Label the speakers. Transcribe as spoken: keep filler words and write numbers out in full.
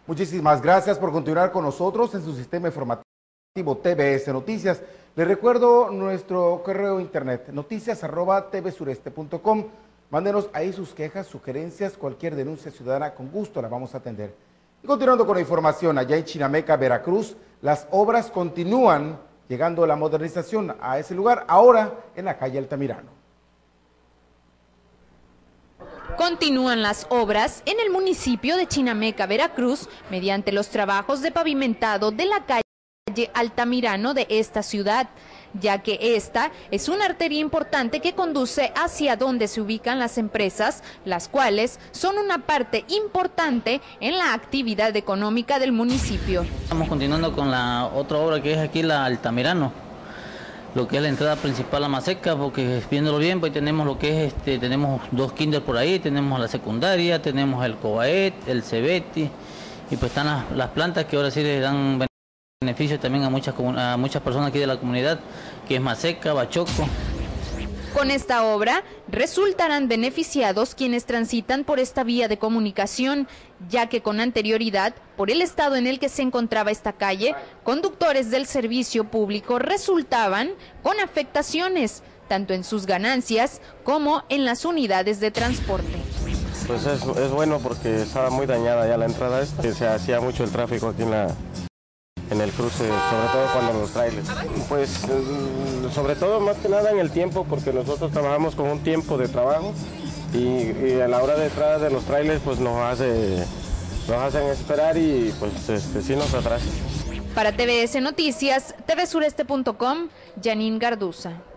Speaker 1: Muchísimas gracias por continuar con nosotros en su sistema informativo T V S Noticias. Les recuerdo nuestro correo internet, noticias arroba tvsureste punto com. Mándenos ahí sus quejas, sugerencias, cualquier denuncia ciudadana, con gusto la vamos a atender. Y continuando con la información, allá en Chinameca, Veracruz, las obras continúan, llegando la modernización a ese lugar, ahora en la calle Altamirano.
Speaker 2: Continúan las obras en el municipio de Chinameca, Veracruz, mediante los trabajos de pavimentado de la calle Altamirano de esta ciudad, ya que esta es una arteria importante que conduce hacia donde se ubican las empresas, las cuales son una parte importante en la actividad económica del municipio.
Speaker 3: Estamos continuando con la otra obra que es aquí la Altamirano, lo que es la entrada principal a Maseca, porque viéndolo bien, pues tenemos lo que es, este, tenemos dos kinder por ahí, tenemos la secundaria, tenemos el Cobaet, el Cebeti, y pues están las, las plantas que ahora sí les dan beneficio también a muchas, a muchas personas aquí de la comunidad, que es Maseca, Bachoco.
Speaker 2: Con esta obra resultarán beneficiados quienes transitan por esta vía de comunicación, ya que con anterioridad, por el estado en el que se encontraba esta calle, conductores del servicio público resultaban con afectaciones, tanto en sus ganancias como en las unidades de transporte.
Speaker 4: Pues es, es bueno porque estaba muy dañada ya la entrada esta, se hacía mucho el tráfico aquí en la... en el cruce, sobre todo cuando los trailers. Pues sobre todo más que nada en el tiempo, porque nosotros trabajamos con un tiempo de trabajo y, y a la hora de entrada de los trailers pues nos hace nos hacen esperar y pues este, sí nos atrasa.
Speaker 2: Para T V S Noticias, tvsureste punto com, Janine Garduza.